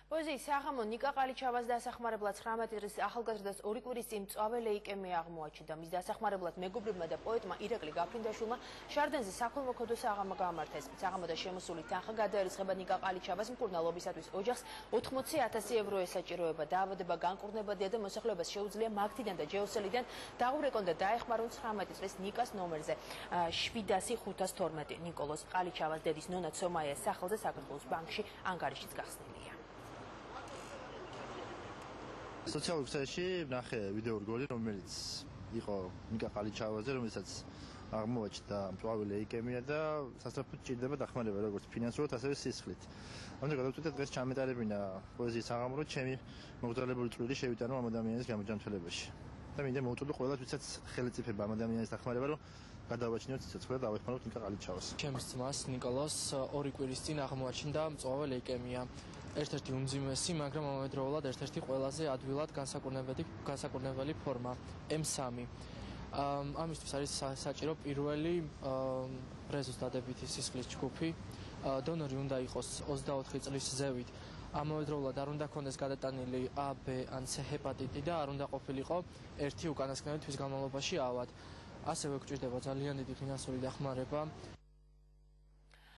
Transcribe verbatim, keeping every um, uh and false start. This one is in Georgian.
პოზიციის საღამო ნიკა ყალიჩავას დასახმარებლად ცხრამეტი წლის ახალგაზრდას ორი კვირის წინ მწვავე ლეიკემია აღმოაჩინდა. მის დასახმარებლად მეგობრებმა და პოეტმა ირაკლი გაფრინდაშვილმა შარდენზე საქველმოქმედო საღამო გამართეს. საღამოდან შემოსული თანხა გადაერისხება ნიკა ყალიჩავას მკურნალობისათვის ოჯახს ოთხმოცი ათასი ევრო ესაჭიროება. დაავადება განკურნებადია და მოსახლეობას შეუძლია მაგთიდან და ჯეოსელიდან დაღვრეკონ და დაეხმარონ ცხრამეტი წლის ნიკას ნომერზე შვიდასი ხუთას თორმეტი. ნიკოლოზ ყალიჩავას დედის ნონა ცომაიას სახელზე საქართველოს ბანკში ანგარიშიც გახსნილია. სოციალურ ქსელში ვნახე ვიდეორგოლი, რომელიც იყო ნიკა ყალიჩავაზე, რომელსაც აღმოაჩნდა მწვავე ლეიკემია და სასწრაფოდ ჭირდება დახმარება როგორც ფინანსურად, ასევე სისხლით. ამიტომ გადავწყვიტე დღეს ჩამეტარებინა პოეზიის საღამო, რომ ჩემი მოგზაურებული წვლილი შევიტანო ამ ადამიანის გამოჯანმრთელებაში. და მინდა მოვუწოდო ყველას, ვისაც ხელისუფლება ამ ადამიანის დახმარება, რომ გადავაჩინოთ სიცოცხლე და დავეხმაროთ ნიკა ყალიჩავას. ჩემს ძმას ნიკოლოზს ორი კვირის წინ აღმოაჩინდა მწვავე ლეიკემია. ერთ-ერთი უმძიმესი, მაგრამ ამავდროულად ერთ-ერთი ყველაზე ადვილად განსაკურნებელი ფორმა ემ სამი. ამისთვის არის საჭირო პირველი რეზუს დადებითი სისხლის ჯგუფი. დონორი უნდა იყოს ოცდაოთხი წლის ზევით. ამავდროულად არ უნდა ქონდეს გადატანილი ა, ბ ან ცე ჰეპატიტი და არ უნდა ყოფილიყო ერთი უკანასკნელი თვის განმავლობაში ავად. ასევე გვჭირდება ძალიან დიდი ფინანსური დახმარება.